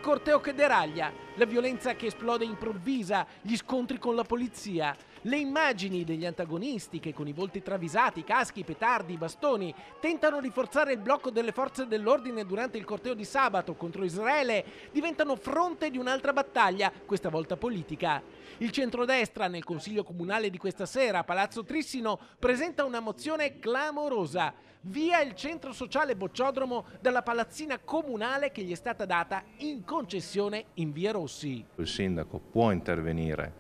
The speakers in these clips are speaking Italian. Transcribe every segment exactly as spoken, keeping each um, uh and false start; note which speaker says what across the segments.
Speaker 1: corteo che deraglia, la violenza che esplode improvvisa, gli scontri con la polizia, le immagini degli antagonisti che con i volti travisati, caschi, petardi, bastoni tentano di forzare il blocco delle forze dell'ordine durante il corteo di sabato contro Israele diventano fronte di un'altra battaglia, questa volta politica. Il centrodestra nel consiglio comunale di questa sera a Palazzo Trissino presenta una mozione clamorosa. Via il centro sociale Bocciodromo dalla palazzina comunale che gli è stata data in concessione in via Rossi.
Speaker 2: Il sindaco può intervenire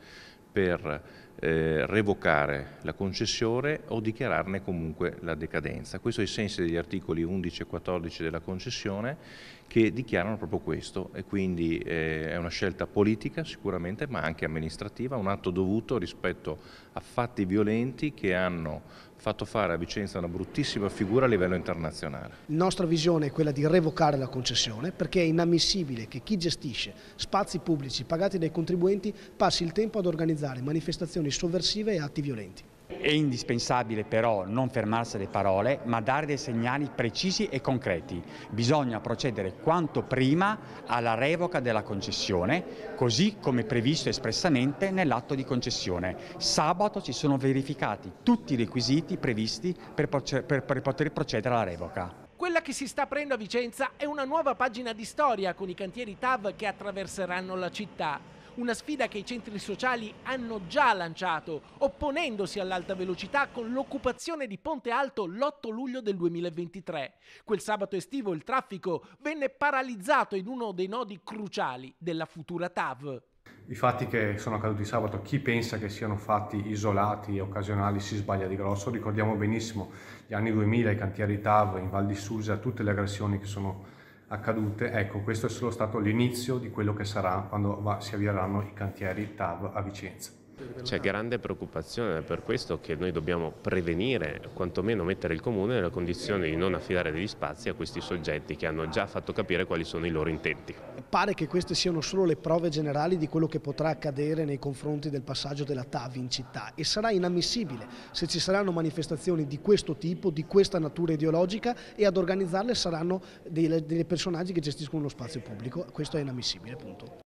Speaker 2: per eh, revocare la concessione o dichiararne comunque la decadenza. Questo ai sensi degli articoli undici e quattordici della concessione che dichiarano proprio questo e quindi eh, è una scelta politica sicuramente ma anche amministrativa, un atto dovuto rispetto a fatti violenti che hanno fatto fare a Vicenza una bruttissima figura a livello internazionale.
Speaker 3: La nostra visione è quella di revocare la concessione perché è inammissibile che chi gestisce spazi pubblici pagati dai contribuenti passi il tempo ad organizzare manifestazioni sovversive e atti violenti.
Speaker 4: È indispensabile però non fermarsi alle parole, ma dare dei segnali precisi e concreti. Bisogna procedere quanto prima alla revoca della concessione, così come previsto espressamente nell'atto di concessione. Sabato si sono verificati tutti i requisiti previsti per, per, per poter procedere alla revoca.
Speaker 1: Quella che si sta aprendo a Vicenza è una nuova pagina di storia con i cantieri T A V che attraverseranno la città. Una sfida che i centri sociali hanno già lanciato, opponendosi all'alta velocità con l'occupazione di Ponte Alto l'otto luglio del duemilaventitré. Quel sabato estivo il traffico venne paralizzato in uno dei nodi cruciali della futura T A V.
Speaker 5: I fatti che sono accaduti sabato, chi pensa che siano fatti isolati e occasionali si sbaglia di grosso. Ricordiamo benissimo gli anni duemila, i cantieri T A V in Val di Susa, tutte le aggressioni che sono accadute. Ecco, questo è solo stato l'inizio di quello che sarà quando va, si avvieranno i cantieri T A V a Vicenza.
Speaker 6: C'è grande preoccupazione, è per questo che noi dobbiamo prevenire, quantomeno mettere il Comune nella condizione di non affidare degli spazi a questi soggetti che hanno già fatto capire quali sono i loro intenti.
Speaker 3: Pare che queste siano solo le prove generali di quello che potrà accadere nei confronti del passaggio della T A V in città e sarà inammissibile se ci saranno manifestazioni di questo tipo, di questa natura ideologica e ad organizzarle saranno dei, dei personaggi che gestiscono lo spazio pubblico. Questo è inammissibile, punto.